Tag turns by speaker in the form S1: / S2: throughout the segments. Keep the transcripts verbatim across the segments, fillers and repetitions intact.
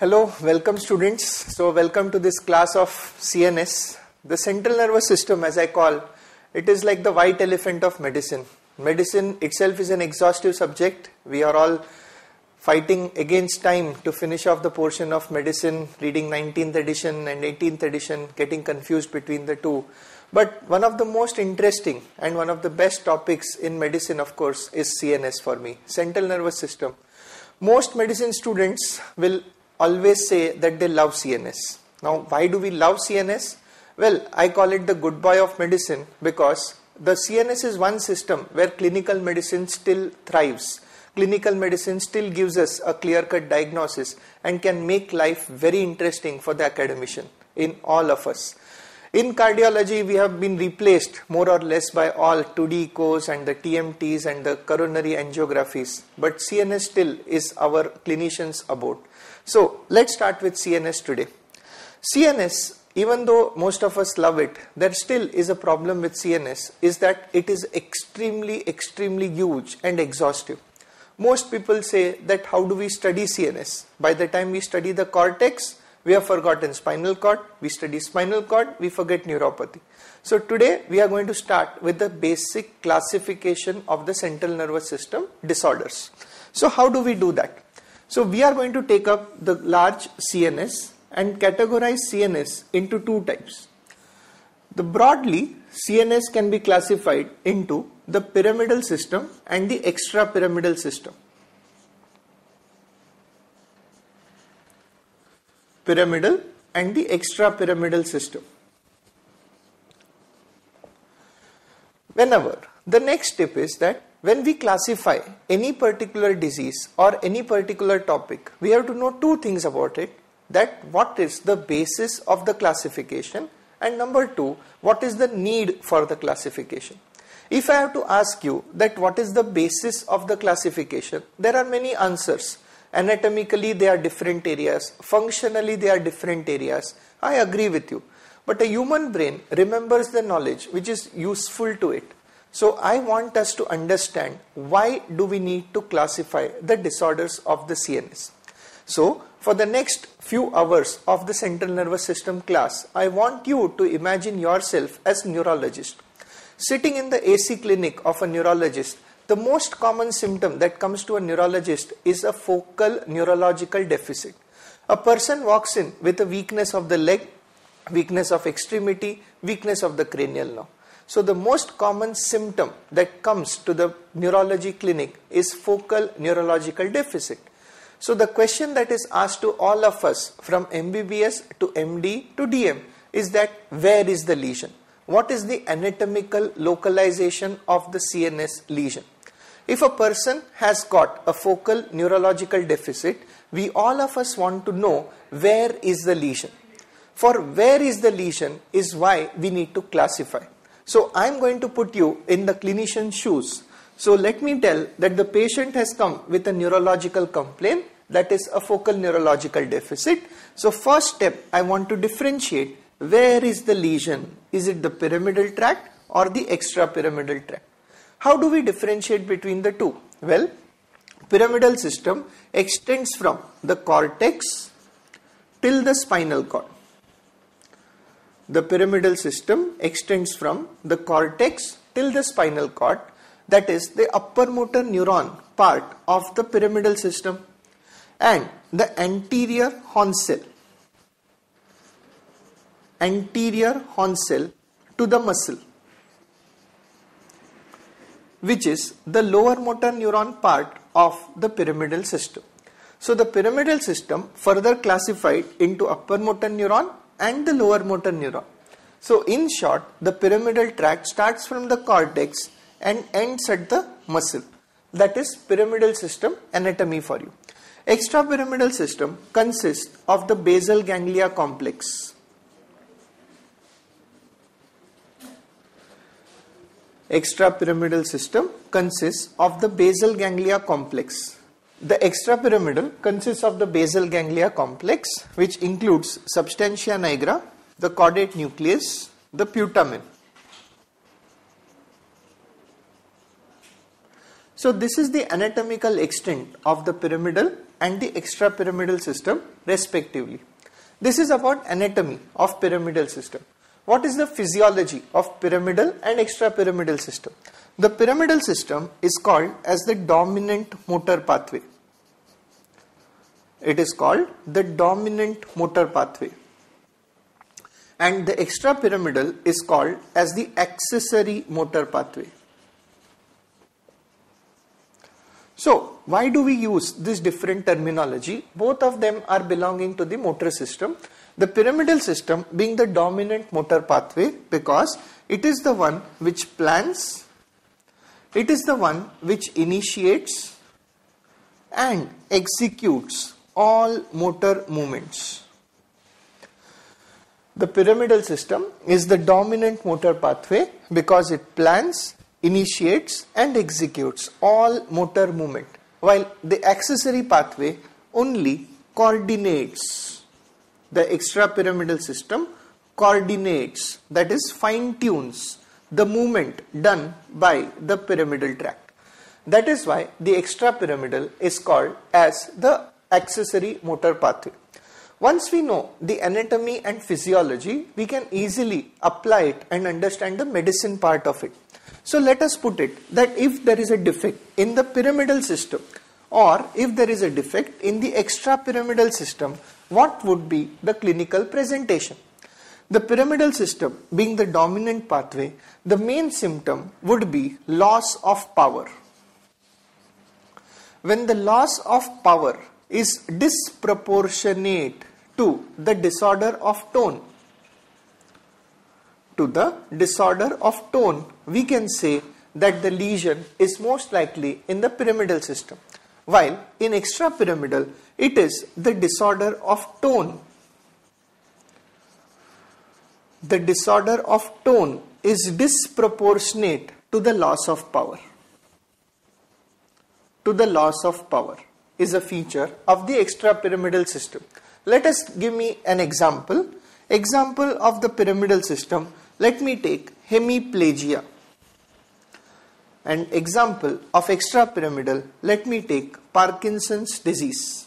S1: Hello, welcome students. So welcome to this class of C N S. The central nervous system, as I call, it is like the white elephant of medicine. Medicine itself is an exhaustive subject. We are all fighting against time to finish off the portion of medicine, reading nineteenth edition and eighteenth edition, getting confused between the two. But one of the most interesting and one of the best topics in medicine, of course, is C N S for me, central nervous system. Most medicine students will always say that they love C N S. Now, why do we love C N S? Well, I call it the good boy of medicine because the C N S is one system where clinical medicine still thrives. Clinical medicine still gives us a clear-cut diagnosis and can make life very interesting for the academician in all of us. In cardiology, we have been replaced more or less by all two D echos and the T M Ts and the coronary angiographies. But C N S still is our clinician's abode. So, let's start with C N S today. C N S, even though most of us love it, there still is a problem with C N S, is that it is extremely, extremely huge and exhaustive. Most people say that how do we study C N S? By the time we study the cortex, we have forgotten spinal cord. We study spinal cord, we forget neuropathy. So today we are going to start with the basic classification of the central nervous system disorders. So how do we do that? So we are going to take up the large C N S and categorize C N S into two types. The broadly, C N S can be classified into the pyramidal system and the extrapyramidal system. Pyramidal and the extrapyramidal system. Whenever, the next step is that when we classify any particular disease or any particular topic, we have to know two things about it. That what is the basis of the classification, and number two, what is the need for the classification. If I have to ask you that what is the basis of the classification, there are many answers. Anatomically they are different areas, functionally they are different areas. I agree with you. But a human brain remembers the knowledge which is useful to it. So I want us to understand why do we need to classify the disorders of the C N S. So for the next few hours of the central nervous system class, I want you to imagine yourself as a neurologist. Sitting in the A C clinic of a neurologist, the most common symptom that comes to a neurologist is a focal neurological deficit. A person walks in with a weakness of the leg, weakness of extremity, weakness of the cranial nerve. So the most common symptom that comes to the neurology clinic is focal neurological deficit. So the question that is asked to all of us from M B B S to M D to D M is that where is the lesion? What is the anatomical localization of the C N S lesion? If a person has got a focal neurological deficit, we all of us want to know where is the lesion. For where is the lesion is why we need to classify. So I am going to put you in the clinician's shoes. So let me tell that the patient has come with a neurological complaint, that is a focal neurological deficit. So first step, I want to differentiate where is the lesion. Is it the pyramidal tract or the extrapyramidal tract? How do we differentiate between the two? Well, pyramidal system extends from the cortex till the spinal cord. The pyramidal system extends from the cortex till the spinal cord, that is the upper motor neuron part of the pyramidal system, and the anterior horn cell, anterior horn cell to the muscle, which is the lower motor neuron part of the pyramidal system. So the pyramidal system further classified into upper motor neuron and the lower motor neuron. So in short, the pyramidal tract starts from the cortex and ends at the muscle. That is pyramidal system anatomy for you. Extrapyramidal system consists of the basal ganglia complex. Extrapyramidal system consists of the basal ganglia complex. The extrapyramidal consists of the basal ganglia complex, which includes substantia nigra, the caudate nucleus, the putamen. So this is the anatomical extent of the pyramidal and the extrapyramidal system respectively. This is about anatomy of pyramidal system. What is the physiology of pyramidal and extrapyramidal system? The pyramidal system is called as the dominant motor pathway. It is called the dominant motor pathway. And the extrapyramidal is called as the accessory motor pathway. So, why do we use this different terminology? Both of them are belonging to the motor system. The pyramidal system being the dominant motor pathway because it is the one which plans, it is the one which initiates and executes all motor movements. The pyramidal system is the dominant motor pathway because it plans, initiates and executes all motor movement, while the accessory pathway only coordinates. The extrapyramidal system coordinates, that is fine tunes the movement done by the pyramidal tract. That is why the extrapyramidal is called as the accessory motor pathway. Once we know the anatomy and physiology, we can easily apply it and understand the medicine part of it. So let us put it that if there is a defect in the pyramidal system or if there is a defect in the extrapyramidal system, what would be the clinical presentation? The pyramidal system being the dominant pathway, the main symptom would be loss of power. When the loss of power is disproportionate to the disorder of tone, to the disorder of tone, we can say that the lesion is most likely in the pyramidal system, while in extrapyramidal it is the disorder of tone. The disorder of tone is disproportionate to the loss of power. To the loss of power is a feature of the extrapyramidal system. Let us give me an example. Example of the pyramidal system. Let me take hemiplegia. An example of extrapyramidal. Let me take Parkinson's disease.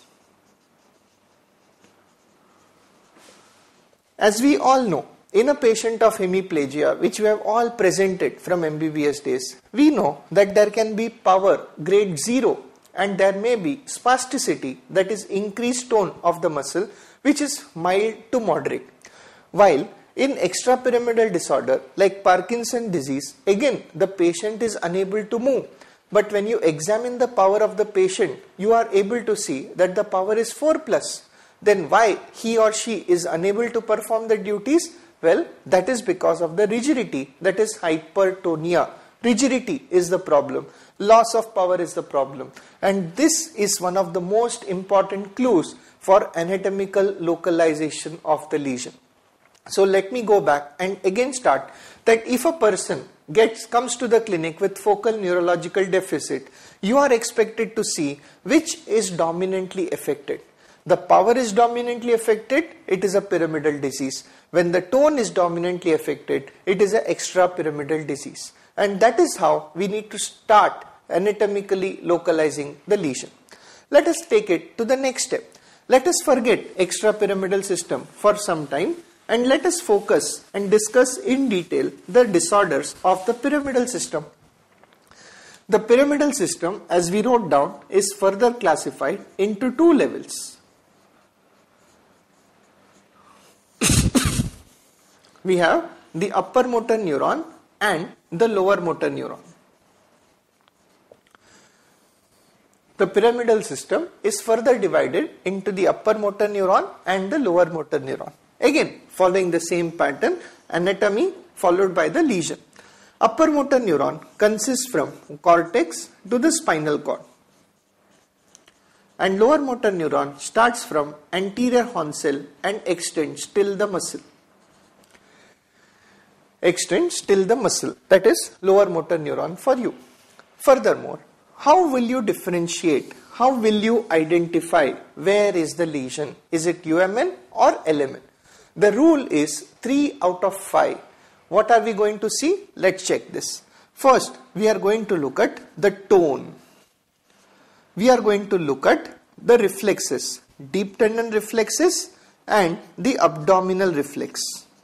S1: As we all know, in a patient of hemiplegia, which we have all presented from M B B S days, we know that there can be power grade zero and there may be spasticity, that is increased tone of the muscle, which is mild to moderate. While in extrapyramidal disorder like Parkinson's disease, again the patient is unable to move. But when you examine the power of the patient, you are able to see that the power is four plus. Then why he or she is unable to perform the duties? Well, that is because of the rigidity, that is hypertonia. Rigidity is the problem. Loss of power is the problem. And this is one of the most important clues for anatomical localization of the lesion. So let me go back and again start that if a person gets comes to the clinic with focal neurological deficit, you are expected to see which is dominantly affected. The power is dominantly affected, it is a pyramidal disease. When the tone is dominantly affected, it is an extrapyramidal disease. And that is how we need to start anatomically localizing the lesion. Let us take it to the next step. Let us forget extrapyramidal system for some time and let us focus and discuss in detail the disorders of the pyramidal system. The pyramidal system, as we wrote down, is further classified into two levels. We have the upper motor neuron and the lower motor neuron. The pyramidal system is further divided into the upper motor neuron and the lower motor neuron. Again, following the same pattern, anatomy followed by the lesion. Upper motor neuron consists from cortex to the spinal cord. And lower motor neuron starts from anterior horn cell and extends till the muscle. Extends till the muscle. That is lower motor neuron for you. Furthermore, how will you differentiate? How will you identify where is the lesion? Is it U M N or L M N? The rule is three out of five. What are we going to see? Let's check this. First, we are going to look at the tone. We are going to look at the reflexes, deep tendon reflexes and the abdominal reflex.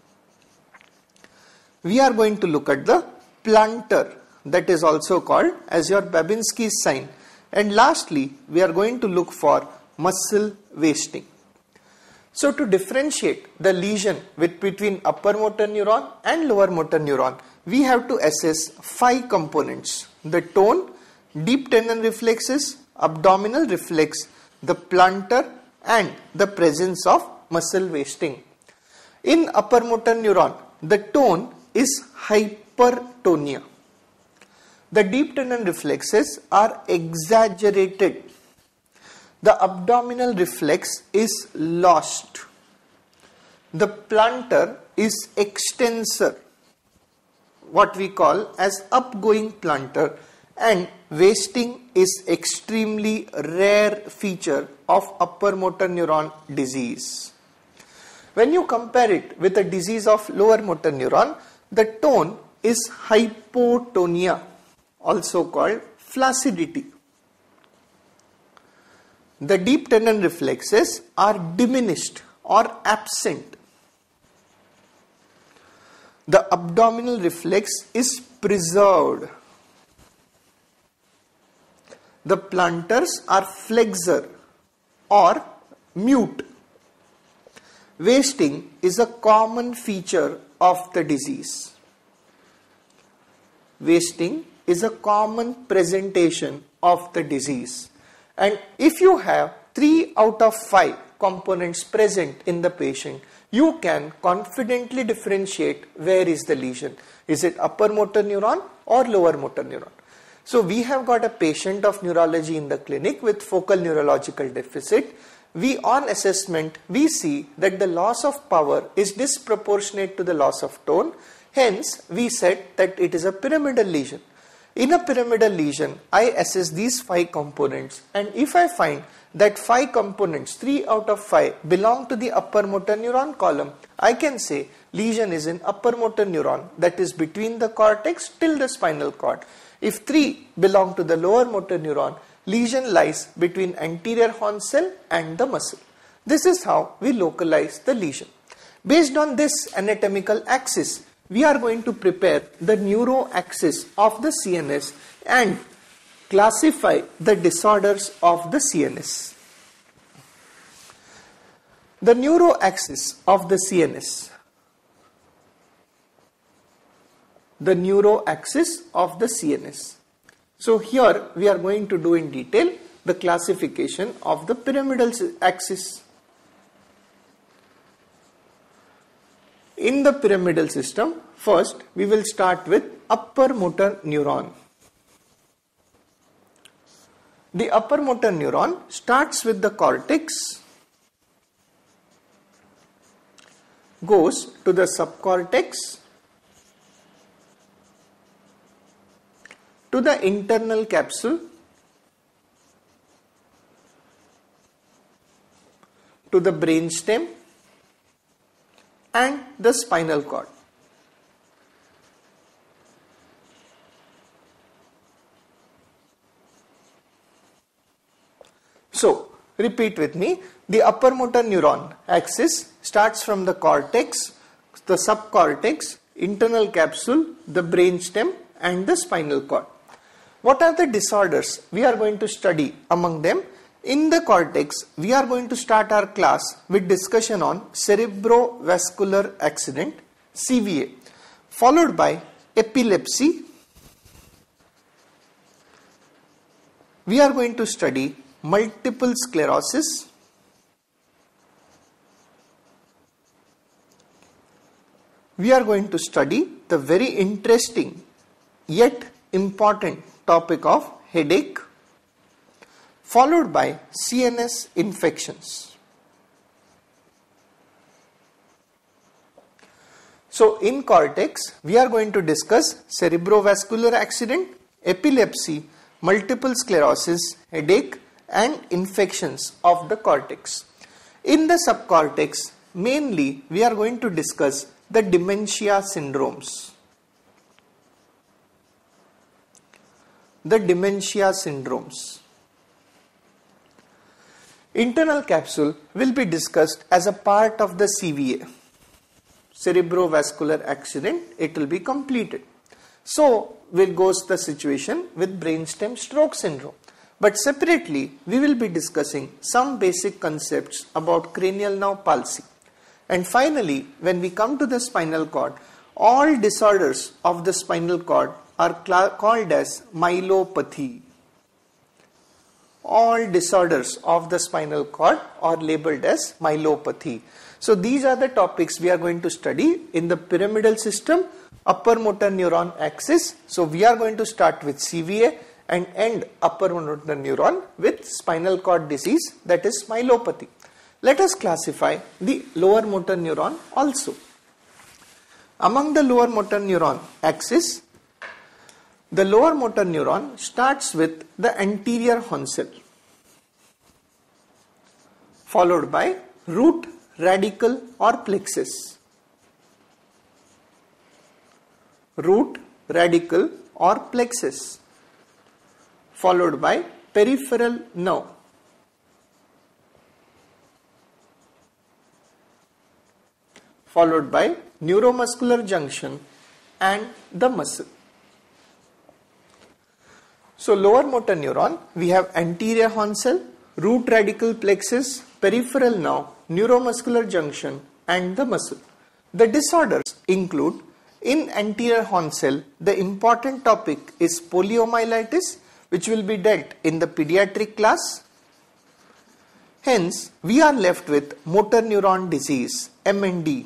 S1: We are going to look at the plantar, that is also called as your Babinski's sign, and lastly we are going to look for muscle wasting. So to differentiate the lesion with between upper motor neuron and lower motor neuron, we have to assess five components: the tone, deep tendon reflexes, abdominal reflex, the plantar and the presence of muscle wasting. In upper motor neuron, the tone is hypertonia. The deep tendon reflexes are exaggerated. The abdominal reflex is lost. The plantar is extensor, what we call as upgoing plantar, and wasting is extremely rare feature of upper motor neuron disease. When you compare it with a disease of lower motor neuron, the tone is hypotonia, also called flaccidity. The deep tendon reflexes are diminished or absent. The abdominal reflex is preserved. The plantars are flexor or mute. Wasting is a common feature of the disease. Wasting is a common presentation of the disease. And if you have three out of five components present in the patient, you can confidently differentiate where is the lesion. Is it upper motor neuron or lower motor neuron? So we have got a patient of neurology in the clinic with focal neurological deficit. We on assessment, we see that the loss of power is disproportionate to the loss of tone. Hence, we said that it is a pyramidal lesion. In a pyramidal lesion, I assess these five components, and if I find that five components, three out of five, belong to the upper motor neuron column, I can say lesion is in upper motor neuron, that is between the cortex till the spinal cord. If three belong to the lower motor neuron, lesion lies between anterior horn cell and the muscle. This is how we localize the lesion. Based on this anatomical axis, we are going to prepare the neuro axis of the C N S and classify the disorders of the C N S. The neuro axis of the C N S. The neuro axis of the C N S. So here we are going to do in detail the classification of the pyramidal axis. In the pyramidal system, first we will start with upper motor neuron. The upper motor neuron starts with the cortex, goes to the subcortex, to the internal capsule, to the brainstem, and the spinal cord. So, repeat with me. The upper motor neuron axis starts from the cortex, the subcortex, internal capsule, the brainstem, and the spinal cord. What are the disorders we are going to study among them? In the cortex, we are going to start our class with discussion on cerebrovascular accident, C V A, followed by epilepsy. We are going to study multiple sclerosis, we are going to study the very interesting yet important topic of headache, followed by C N S infections. So in cortex, we are going to discuss cerebrovascular accident, epilepsy, multiple sclerosis, headache, and infections of the cortex. In the subcortex, mainly we are going to discuss the dementia syndromes. The dementia syndromes. Internal capsule will be discussed as a part of the C V A, cerebrovascular accident. It will be completed. So will goes the situation with brainstem stroke syndrome. But separately, we will be discussing some basic concepts about cranial nerve palsy. And finally, when we come to the spinal cord, all disorders of the spinal cord are called as myelopathy. All disorders of the spinal cord are labeled as myelopathy. So these are the topics we are going to study in the pyramidal system, upper motor neuron axis. So we are going to start with C V A and end upper motor neuron with spinal cord disease, that is myelopathy. Let us classify the lower motor neuron also. Among the lower motor neuron axis, the lower motor neuron starts with the anterior horn cell, followed by root radical or plexus. Root radical or plexus, followed by peripheral nerve, followed by neuromuscular junction and the muscle. So lower motor neuron, we have anterior horn cell, root radical plexus, peripheral nerve, neuromuscular junction and the muscle. The disorders include, in anterior horn cell, the important topic is poliomyelitis, which will be dealt in the pediatric class. Hence, we are left with motor neuron disease, M N D.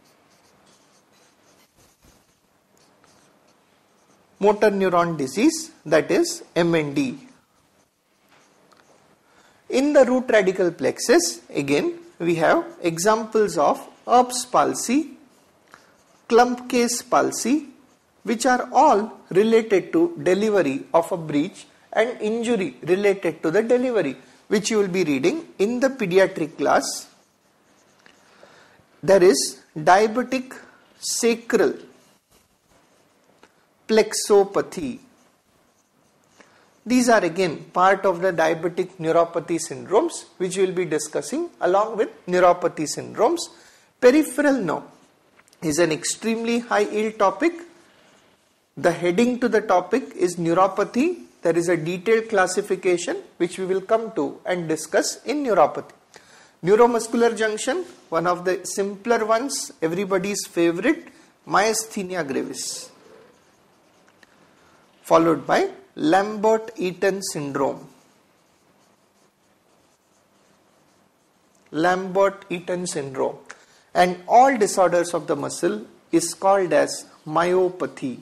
S1: Motor neuron disease, that is M N D. In the root radical plexus, again we have examples of Erb's palsy, Klumpke's palsy, which are all related to delivery of a breech and injury related to the delivery, which you will be reading in the pediatric class. There is diabetic sacral plexopathy. These are again part of the diabetic neuropathy syndromes, which we will be discussing along with neuropathy syndromes. Peripheral nerve is an extremely high yield topic. The heading to the topic is neuropathy. There is a detailed classification which we will come to and discuss in neuropathy. Neuromuscular junction, one of the simpler ones, everybody's favorite, myasthenia gravis, followed by Lambert-Eaton syndrome. Lambert-Eaton syndrome. And all disorders of the muscle is called as myopathy.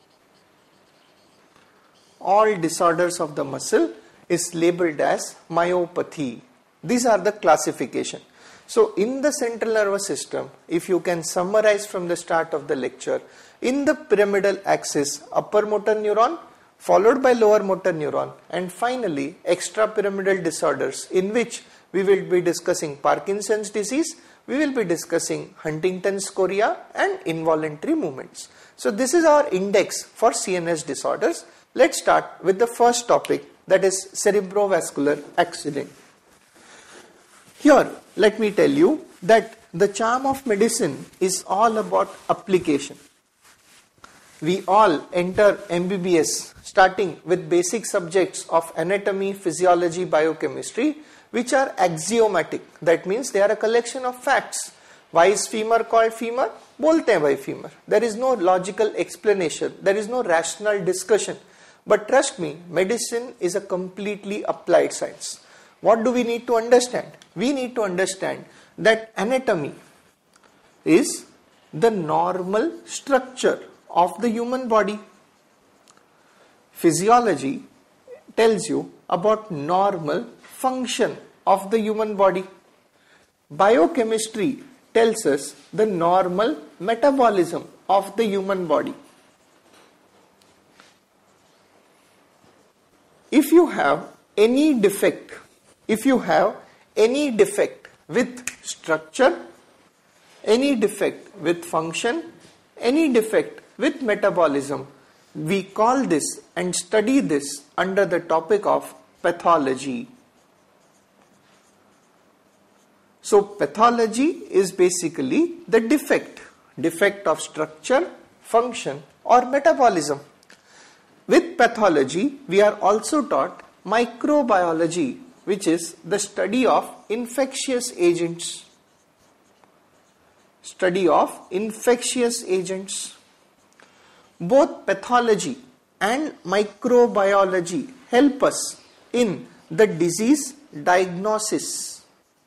S1: All disorders of the muscle is labeled as myopathy. These are the classification. So in the central nervous system, if you can summarize from the start of the lecture, in the pyramidal axis, upper motor neuron, followed by lower motor neuron, and finally extrapyramidal disorders, in which we will be discussing Parkinson's disease, we will be discussing Huntington's chorea and involuntary movements. So this is our index for C N S disorders. Let's start with the first topic, that is cerebrovascular accident. Here, let me tell you that the charm of medicine is all about application. We all enter M B B S starting with basic subjects of anatomy, physiology, biochemistry, which are axiomatic. That means they are a collection of facts. Why is femur called femur? Bolte hain bhai femur. There is no logical explanation. There is no rational discussion. But trust me, medicine is a completely applied science. What do we need to understand? We need to understand that anatomy is the normal structure of the human body. Physiology tells you about normal function of the human body. Biochemistry tells us the normal metabolism of the human body. If you have any defect, if you have any defect with structure, any defect with function, any defect with metabolism, we call this and study this under the topic of pathology. So pathology is basically the defect, defect of structure, function or metabolism. With pathology, we are also taught microbiology, which is the study of infectious agents. Study of infectious agents. Both pathology and microbiology help us in the disease diagnosis.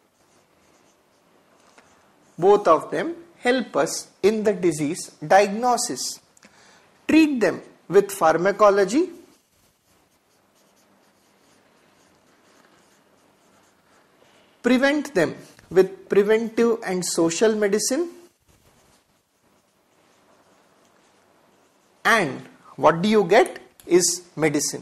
S1: Both of them help us in the disease diagnosis. Treat them with pharmacology, prevent them with preventive and social medicine, and what do you get is medicine.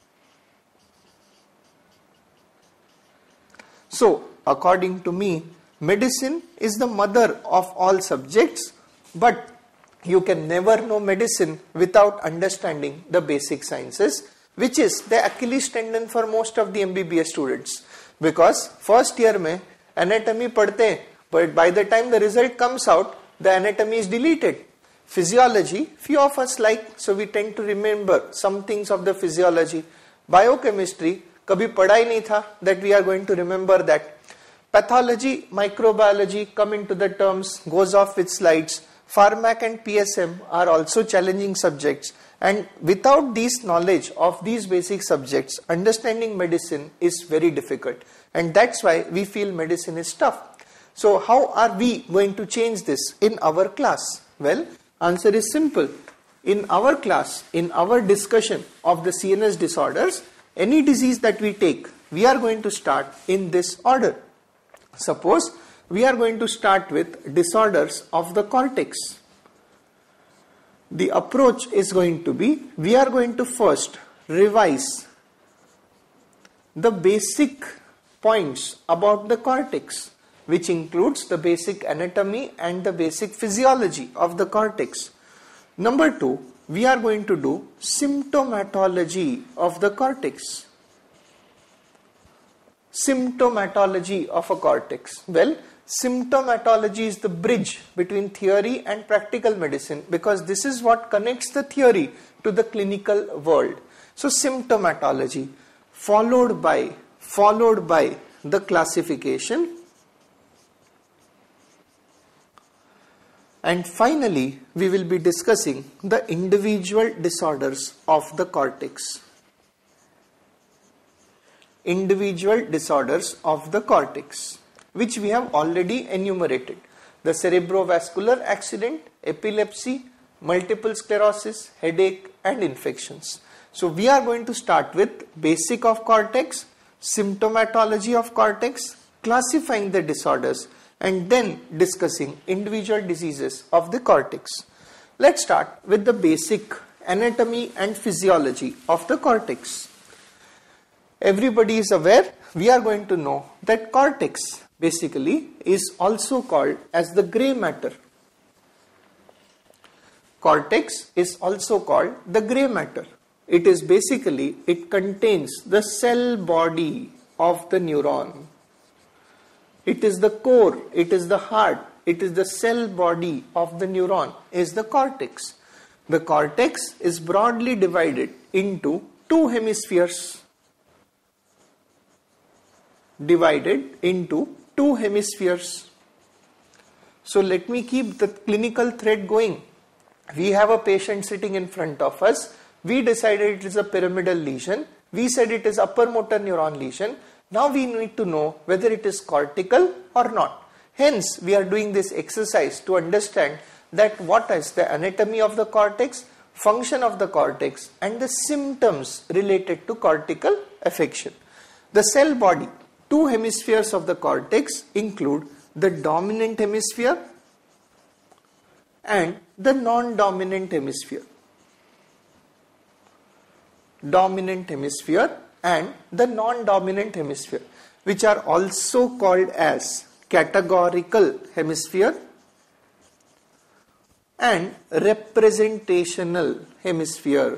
S1: So, according to me, medicine is the mother of all subjects, but you can never know medicine without understanding the basic sciences, which is the Achilles tendon for most of the M B B S students. Because first year mein anatomy padhte hain, but by the time the result comes out, the anatomy is deleted. Physiology, few of us like, so we tend to remember some things of the physiology. Biochemistry, kabhi padha hi nahi tha that we are going to remember that. Pathology, microbiology come into the terms, goes off with slides. Pharmac and P S M are also challenging subjects, and without this knowledge of these basic subjects, understanding medicine is very difficult, and that's why we feel medicine is tough. So how are we going to change this in our class? Well, answer is simple. In our class, in our discussion of the C N S disorders, any disease that we take, we are going to start in this order. Suppose we are going to start with disorders of the cortex. The approach is going to be, we are going to first revise the basic points about the cortex, which includes the basic anatomy and the basic physiology of the cortex. Number two, we are going to do symptomatology of the cortex. Symptomatology of a cortex. Well, symptomatology is the bridge between theory and practical medicine, because this is what connects the theory to the clinical world. So symptomatology followed by followed by the classification, and finally we will be discussing the individual disorders of the cortex. Individual disorders of the cortex, which we have already enumerated: the cerebrovascular accident, epilepsy, multiple sclerosis, headache and infections. So we are going to start with basic of cortex, symptomatology of cortex, classifying the disorders, and then discussing individual diseases of the cortex. Let's start with the basic anatomy and physiology of the cortex. Everybody is aware, we are going to know that cortex basically is also called as the grey matter. Cortex is also called the grey matter. It is basically, it contains the cell body of the neuron. It is the core, it is the heart, it is the cell body of the neuron, is the cortex. The cortex is broadly divided into two hemispheres. Divided into two hemispheres. So let me keep the clinical thread going. We have a patient sitting in front of us. We decided it is a pyramidal lesion. We said it is upper motor neuron lesion. Now we need to know whether it is cortical or not. Hence, we are doing this exercise to understand that what is the anatomy of the cortex, function of the cortex, and the symptoms related to cortical affection. The cell body, two hemispheres of the cortex include the dominant hemisphere and the non-dominant hemisphere. Dominant hemisphere and the non-dominant hemisphere, which are also called as categorical hemisphere and representational hemisphere.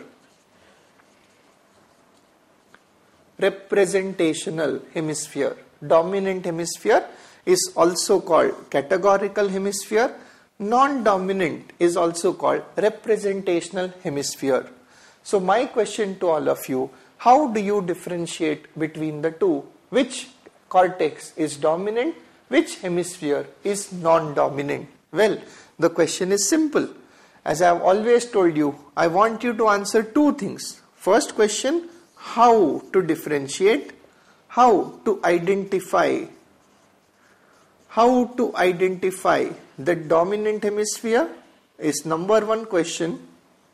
S1: Representational hemisphere. Dominant hemisphere is also called categorical hemisphere. Non-dominant is also called representational hemisphere. So my question to all of you, how do you differentiate between the two? Which cortex is dominant? Which hemisphere is non-dominant? Well, the question is simple. As I have always told you, I want you to answer two things. First question, how to differentiate, how to identify, how to identify the dominant hemisphere is number one question.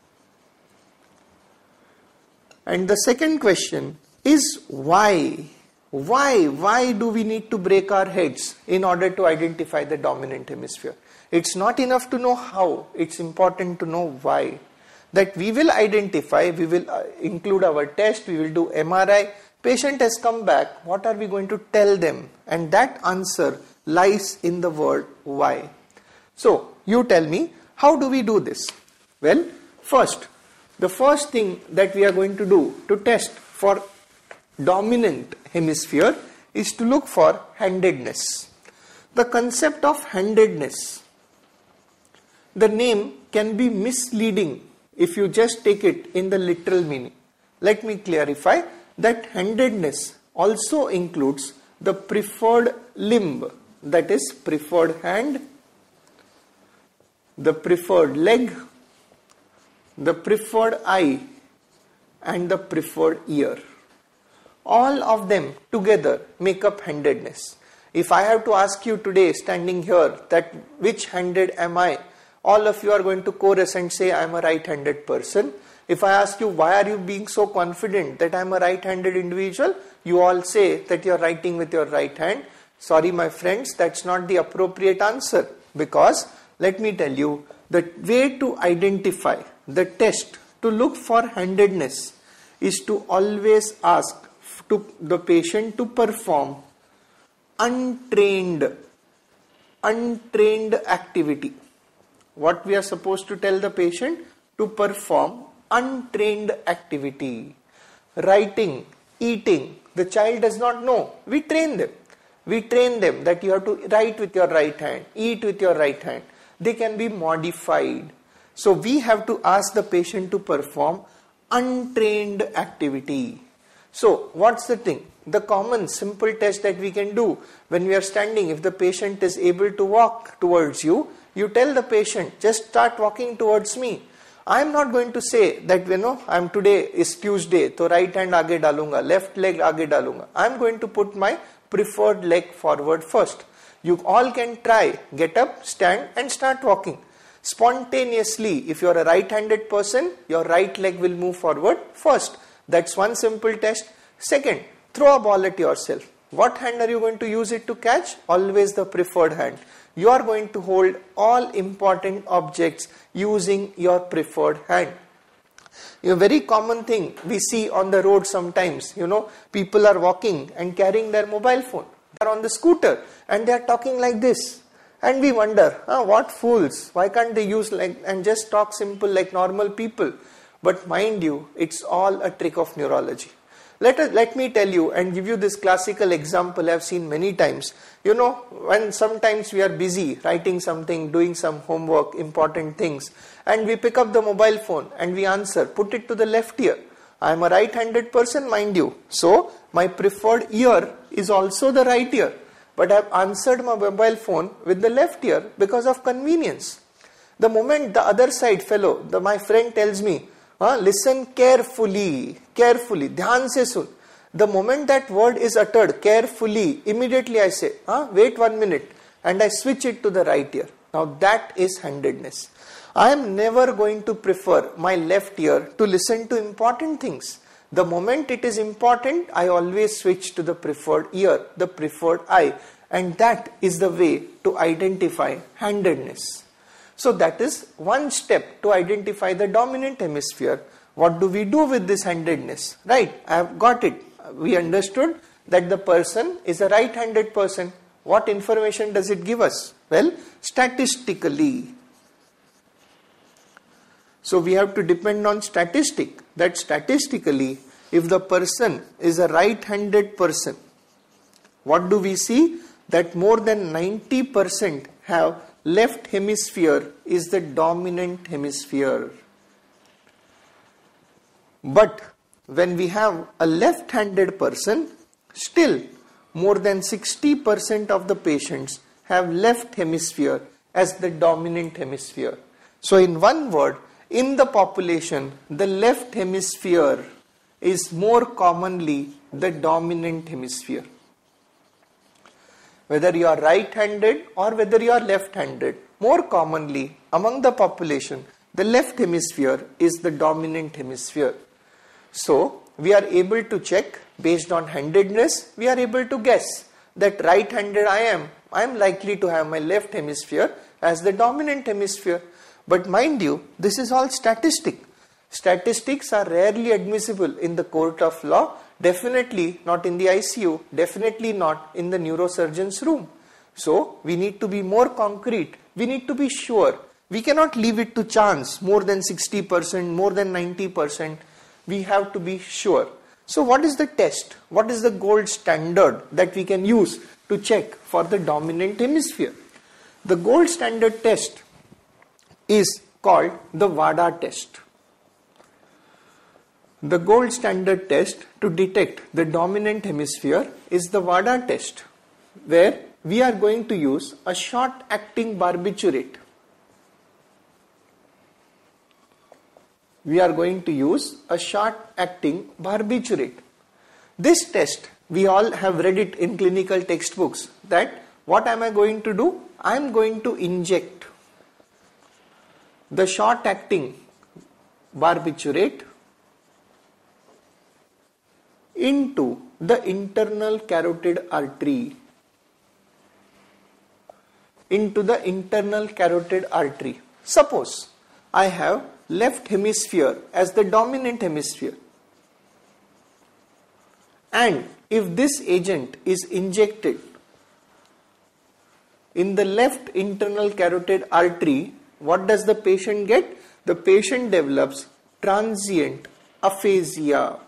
S1: And the second question is why? Why? Why do we need to break our heads in order to identify the dominant hemisphere? It's not enough to know how, it's important to know why. That we will identify, we will include our test, we will do M R I, patient has come back, what are we going to tell them? And that answer lies in the word why. So, you tell me, how do we do this? Well, first, the first thing that we are going to do to test for dominant hemisphere is to look for handedness. The concept of handedness, the name can be misleading if you just take it in the literal meaning. Let me clarify that handedness also includes the preferred limb, that is preferred hand, the preferred leg, the preferred eye, and the preferred ear. All of them together make up handedness. If I have to ask you today, standing here, that which handed am I, all of you are going to chorus and say I am a right-handed person. If I ask you why are you being so confident that I am a right-handed individual, you all say that you are writing with your right hand. Sorry my friends, that's not the appropriate answer, because let me tell you, the way to identify the test to look for handedness is to always ask to the patient to perform untrained, untrained activity. What we are supposed to tell the patient? To perform untrained activity. Writing, eating, the child does not know. We train them. We train them that you have to write with your right hand, eat with your right hand. They can be modified. So we have to ask the patient to perform untrained activity. So what's the thing? The common simple test that we can do when we are standing, if the patient is able to walk towards you, you tell the patient, just start walking towards me. I am not going to say that, you know, I am today is Tuesday, so right hand aage dalunga, left leg aage dalunga. I am going to put my preferred leg forward first. You all can try, get up, stand and start walking. Spontaneously, if you are a right-handed person, your right leg will move forward first. That's one simple test. Second, throw a ball at yourself. What hand are you going to use it to catch? Always the preferred hand. You are going to hold all important objects using your preferred hand. A very common thing we see on the road sometimes, you know, people are walking and carrying their mobile phone. They are on the scooter and they are talking like this. And we wonder, ah, what fools, why can't they use like and just talk simple like normal people? But mind you, it's all a trick of neurology. Let us, let me tell you and give you this classical example I have seen many times. You know, when sometimes we are busy writing something, doing some homework, important things, and we pick up the mobile phone and we answer, put it to the left ear. I am a right-handed person, mind you. So, my preferred ear is also the right ear. But I have answered my mobile phone with the left ear because of convenience. The moment the other side fellow, the, my friend tells me, Uh, listen carefully, carefully, dhyan se sun. The moment that word is uttered, carefully, immediately I say, uh, wait one minute, and I switch it to the right ear. Now that is handedness. I am never going to prefer my left ear to listen to important things. The moment it is important, I always switch to the preferred ear, the preferred eye, and that is the way to identify handedness. So that is one step to identify the dominant hemisphere. What do we do with this handedness? Right, I have got it. We understood that the person is a right-handed person. What information does it give us? Well, statistically. So we have to depend on statistic. That statistically, if the person is a right-handed person, what do we see? that more than ninety percent have left hemisphere is the dominant hemisphere. But when we have a left-handed person, still more than sixty percent of the patients have left hemisphere as the dominant hemisphere. So in one word, in the population, the left hemisphere is more commonly the dominant hemisphere. Whether you are right-handed or whether you are left-handed, more commonly among the population, the left hemisphere is the dominant hemisphere. So we are able to check based on handedness, we are able to guess that right-handed I am, I am likely to have my left hemisphere as the dominant hemisphere. But mind you, this is all statistic. Statistics are rarely admissible in the court of law, definitely not in the I C U, definitely not in the neurosurgeon's room. So we need to be more concrete, we need to be sure. We cannot leave it to chance, more than sixty percent, more than ninety percent. We have to be sure. So what is the test? What is the gold standard that we can use to check for the dominant hemisphere? The gold standard test is called the WADA test. The gold standard test to detect the dominant hemisphere is the WADA test, where we are going to use a short-acting barbiturate. We are going to use a short-acting barbiturate. This test, we all have read it in clinical textbooks, that what am I going to do? I am going to inject the short-acting barbiturate into the internal carotid artery. Into the internal carotid artery. Suppose I have left hemisphere as the dominant hemisphere, and if this agent is injected in the left internal carotid artery, what does the patient get? The patient develops transient aphasia.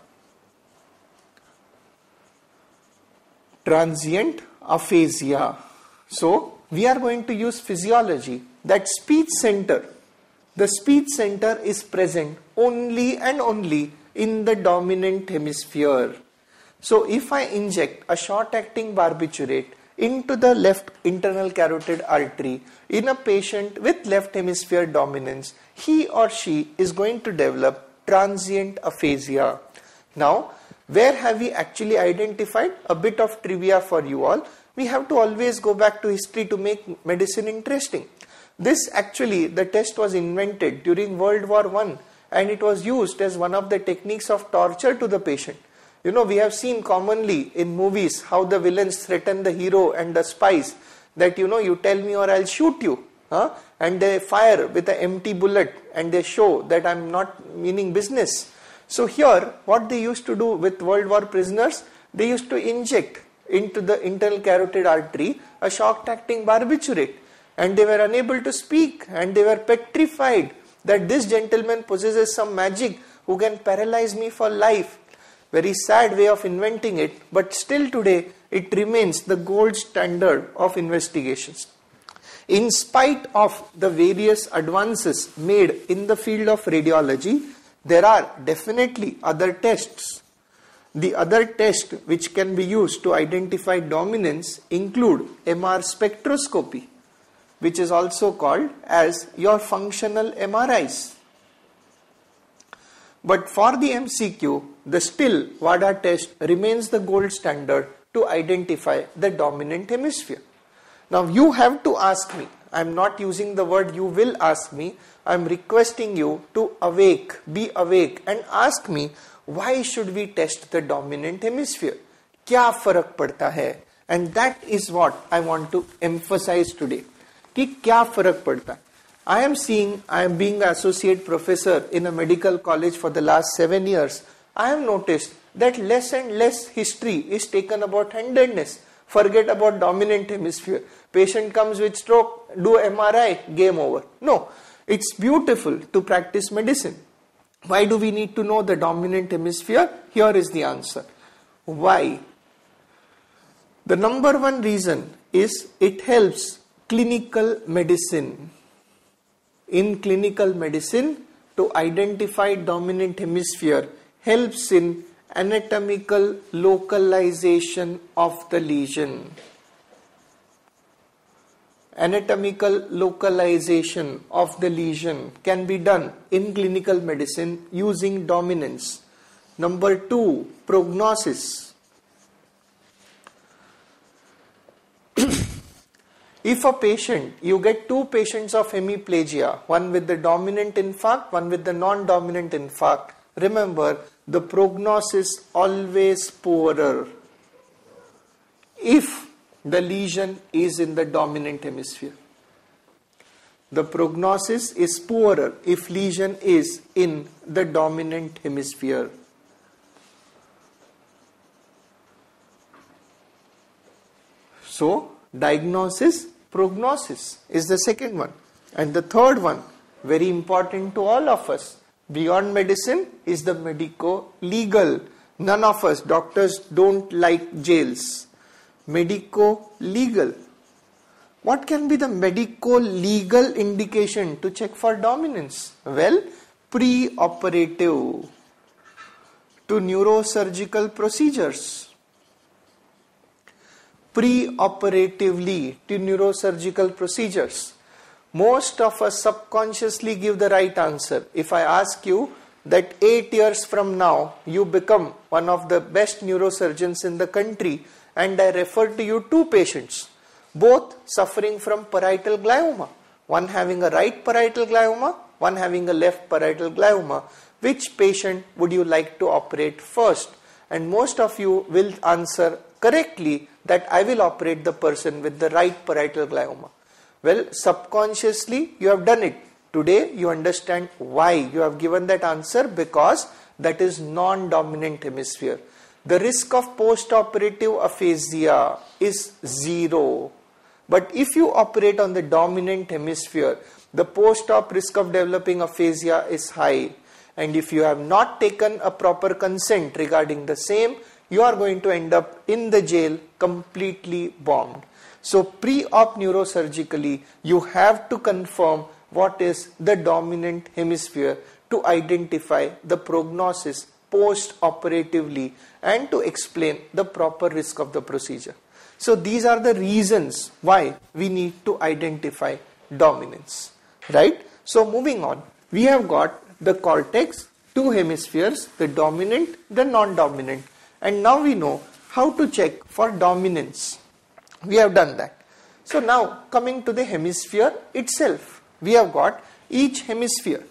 S1: Transient aphasia. So we are going to use physiology, that speech center. The speech center is present only and only in the dominant hemisphere. So if I inject a short-acting barbiturate into the left internal carotid artery in a patient with left hemisphere dominance, he or she is going to develop transient aphasia. Now, where have we actually identified? A bit of trivia for you all. We have to always go back to history to make medicine interesting. This actually, the test was invented during World War One, and it was used as one of the techniques of torture to the patient. You know, we have seen commonly in movies how the villains threaten the hero and the spies that, you know, you tell me or I'll shoot you. Huh? And they fire with an empty bullet and they show that I'm not meaning business. So here, what they used to do with World War prisoners, they used to inject into the internal carotid artery a shock-acting barbiturate, and they were unable to speak, and they were petrified that this gentleman possesses some magic who can paralyze me for life. Very sad way of inventing it, but still today it remains the gold standard of investigations. In spite of the various advances made in the field of radiology, there are definitely other tests. The other tests which can be used to identify dominance include M R spectroscopy, which is also called as your functional M R Is. But for the M C Q, the still WADA test remains the gold standard to identify the dominant hemisphere. Now you have to ask me, I am not using the word you will ask me, I am requesting you to awake, be awake and ask me, why should we test the dominant hemisphere? क्या फर्क पड़ता है? And that is what I want to emphasize today. कि क्या फर्क पड़ता है? I am seeing, I am being an associate professor in a medical college for the last seven years. I have noticed that less and less history is taken about handedness. Forget about dominant hemisphere. Patient comes with stroke, do M R I, game over. No, it's beautiful to practice medicine. Why do we need to know the dominant hemisphere? Here is the answer. Why? The number one reason is it helps clinical medicine. In clinical medicine, to identify dominant hemisphere helps in anatomical localization of the lesion. Anatomical localization of the lesion can be done in clinical medicine using dominance. Number two, prognosis. If a patient, you get two patients of hemiplegia, one with the dominant infarct, one with the non-dominant infarct, remember the prognosis always poorer if the lesion is in the dominant hemisphere. The prognosis is poorer if lesion is in the dominant hemisphere. So, diagnosis, prognosis is the second one. And the third one, very important to all of us, beyond medicine is the medico-legal. None of us, doctors, don't like jails. Medico-legal. What can be the medico-legal indication to check for dominance? Well, pre-operative to neurosurgical procedures. Pre-operatively to neurosurgical procedures. Most of us subconsciously give the right answer. If I ask you that eight years from now you become one of the best neurosurgeons in the country and I refer to you two patients, both suffering from parietal glioma, one having a right parietal glioma, one having a left parietal glioma, which patient would you like to operate first? And most of you will answer correctly that I will operate the person with the right parietal glioma. Well, subconsciously you have done it. Today you understand why you have given that answer, because that is non-dominant hemisphere. The risk of post-operative aphasia is zero. But if you operate on the dominant hemisphere, the post-op risk of developing aphasia is high. And if you have not taken a proper consent regarding the same, you are going to end up in the jail completely bombed. So pre-op neurosurgically, you have to confirm what is the dominant hemisphere to identify the prognosis post-operatively and to explain the proper risk of the procedure. So these are the reasons why we need to identify dominance, right? So moving on, we have got the cortex, two hemispheres, the dominant, the non-dominant. And now we know how to check for dominance. We have done that. So now coming to the hemisphere itself, we have got each hemisphere.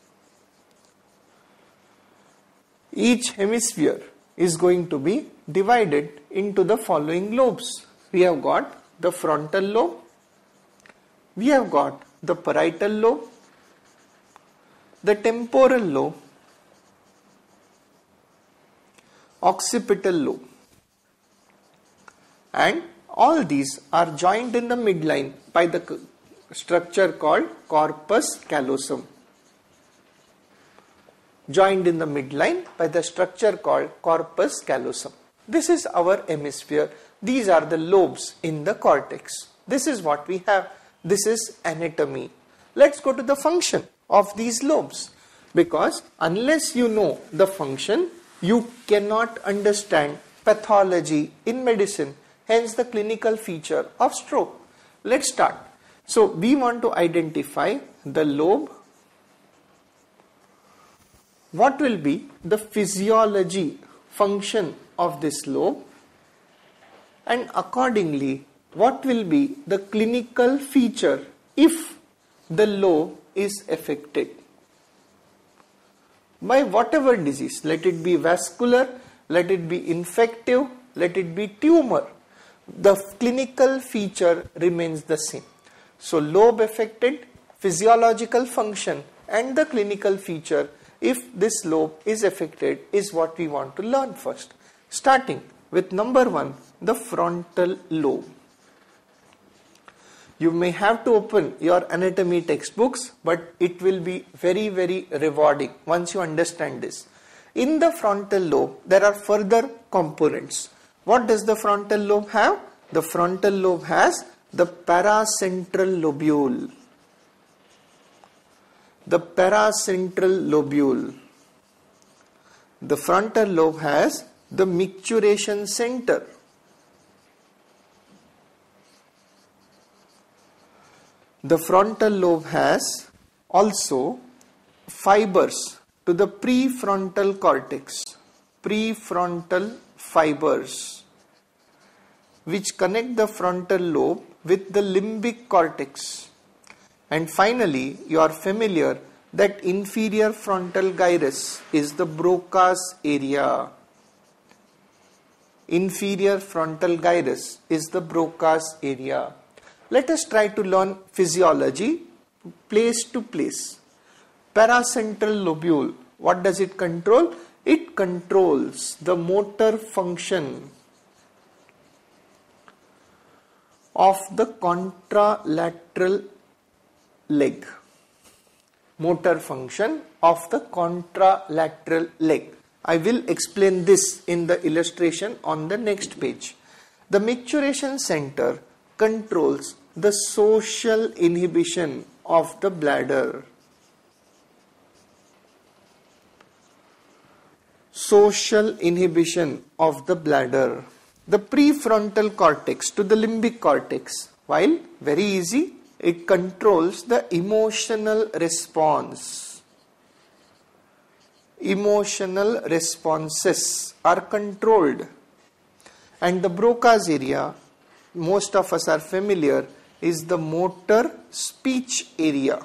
S1: Each hemisphere is going to be divided into the following lobes. We have got the frontal lobe, we have got the parietal lobe, the temporal lobe, occipital lobe, and all these are joined in the midline by the structure called corpus callosum. Joined in the midline by the structure called corpus callosum. This is our hemisphere. These are the lobes in the cortex. This is what we have. This is anatomy. Let's go to the function of these lobes, because unless you know the function, you cannot understand pathology in medicine, hence the clinical feature of stroke. Let's start. So we want to identify the lobe. What will be the physiology function of this lobe, and accordingly what will be the clinical feature if the lobe is affected by whatever disease. Let it be vascular, let it be infective, let it be tumor. The clinical feature remains the same. So lobe affected, physiological function and the clinical feature if this lobe is affected is what we want to learn first. Starting with number one, the frontal lobe. You may have to open your anatomy textbooks, but it will be very, very rewarding once you understand this. In the frontal lobe, there are further components. What does the frontal lobe have? The frontal lobe has the paracentral lobule. The paracentral lobule. The frontal lobe has the micturition center. The frontal lobe has also fibers to the prefrontal cortex, prefrontal fibers, which connect the frontal lobe with the limbic cortex. And finally, you are familiar that inferior frontal gyrus is the Broca's area. Inferior frontal gyrus is the Broca's area. Let us try to learn physiology place to place. Paracentral lobule, what does it control? It controls the motor function of the contralateral leg. Motor function of the contralateral leg. I will explain this in the illustration on the next page. The micturition center controls the social inhibition of the bladder. Social inhibition of the bladder. The prefrontal cortex to the limbic cortex, while very easy, it controls the emotional response. Emotional responses are controlled. And the Broca's area, most of us are familiar, is the motor speech area.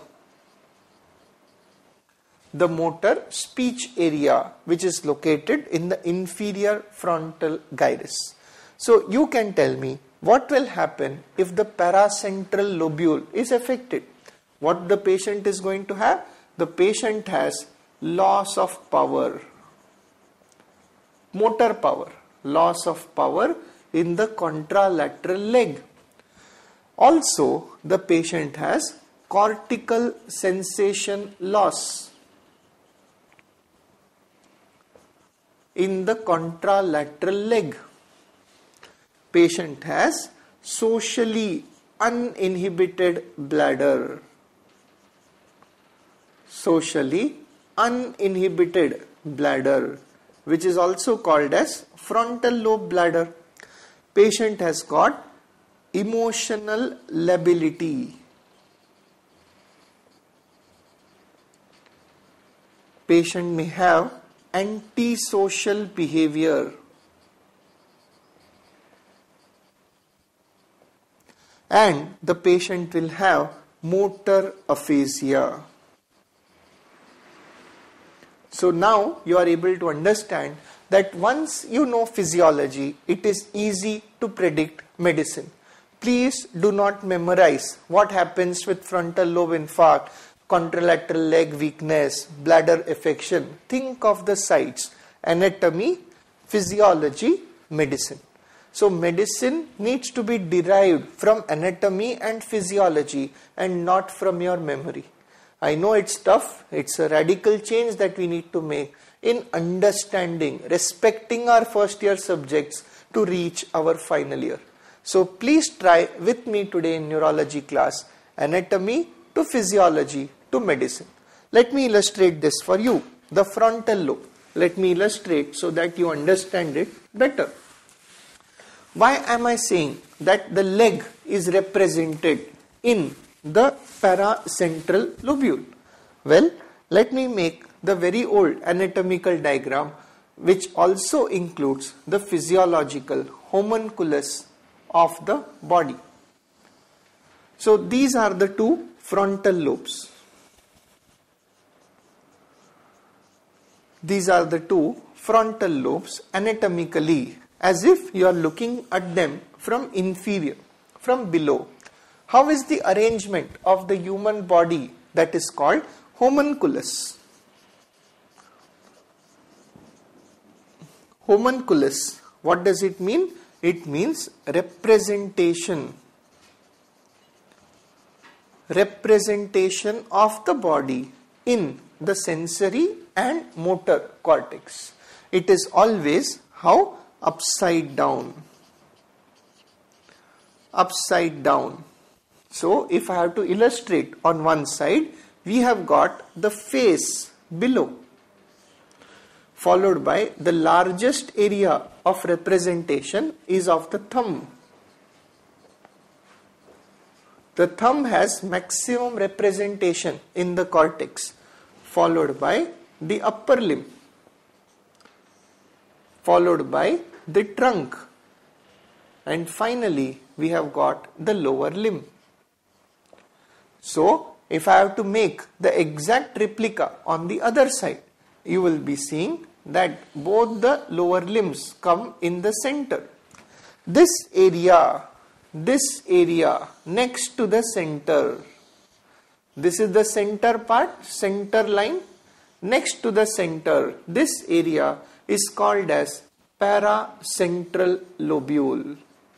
S1: The motor speech area, which is located in the inferior frontal gyrus. So you can tell me what will happen if the paracentral lobule is affected. What the patient is going to have? The patient has loss of power, motor power, loss of power in the contralateral leg. Also, the patient has cortical sensation loss in the contralateral leg. Patient has socially uninhibited bladder. Socially uninhibited bladder, which is also called as frontal lobe bladder. Patient has got emotional lability. Patient may have antisocial behavior. And the patient will have motor aphasia. So now you are able to understand that once you know physiology, it is easy to predict medicine. Please do not memorize what happens with frontal lobe infarct, contralateral leg weakness, bladder affection. Think of the sites: anatomy, physiology, medicine. So medicine needs to be derived from anatomy and physiology and not from your memory. I know it's tough, it's a radical change that we need to make in understanding, respecting our first year subjects to reach our final year. So please try with me today in neurology class, anatomy to physiology to medicine. Let me illustrate this for you. The frontal lobe. Let me illustrate so that you understand it better. Why am I saying that the leg is represented in the paracentral lobule? Well, let me make the very old anatomical diagram, which also includes the physiological homunculus of the body. So these are the two frontal lobes. These are the two frontal lobes anatomically, as if you are looking at them from inferior, from below. How is the arrangement of the human body? That is called homunculus. Homunculus, what does it mean? It means representation. Representation of the body in the sensory and motor cortex. It is always how? Upside down. upside down. So if I have to illustrate, on one side we have got the face below, followed by the largest area of representation is of the thumb. The thumb has maximum representation in the cortex, followed by the upper limb, followed by the trunk, and finally we have got the lower limb. So if I have to make the exact replica on the other side, you will be seeing that both the lower limbs come in the center. This area, this area next to the center, this is the center part, center line. Next to the center, this area is called as paracentral lobule.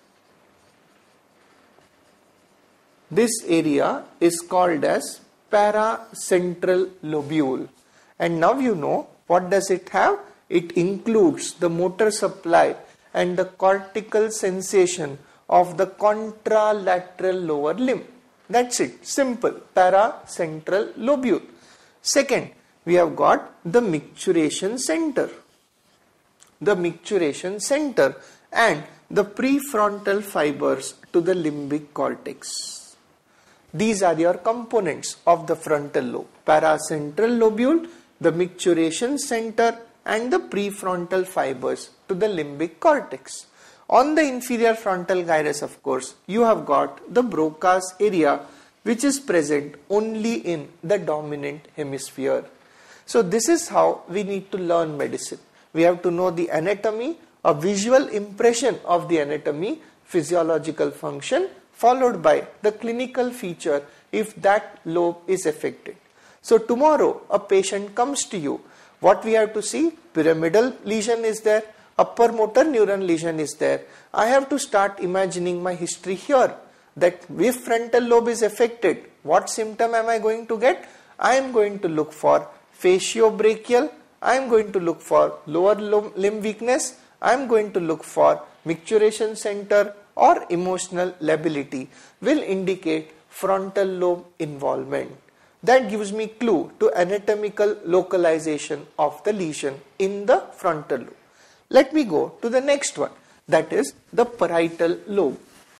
S1: This area is called as paracentral lobule. And now you know what does it have? It includes the motor supply and the cortical sensation of the contralateral lower limb. That's it. Simple. Paracentral lobule. Second, we have got the micturition center. The micturition center and the prefrontal fibers to the limbic cortex. These are your components of the frontal lobe. Paracentral lobule, the micturition center and the prefrontal fibers to the limbic cortex. On the inferior frontal gyrus, of course, you have got the Broca's area, which is present only in the dominant hemisphere. So this is how we need to learn medicine. We have to know the anatomy, a visual impression of the anatomy, physiological function, followed by the clinical feature if that lobe is affected. So tomorrow a patient comes to you, what we have to see? Pyramidal lesion is there, upper motor neuron lesion is there. I have to start imagining my history here, that if frontal lobe is affected, what symptom am I going to get? I am going to look for faciobrachial, I am going to look for lower limb weakness, I am going to look for micturition center or emotional lability will indicate frontal lobe involvement. That gives me clue to anatomical localization of the lesion in the frontal lobe. Let me go to the next one, that is the parietal lobe.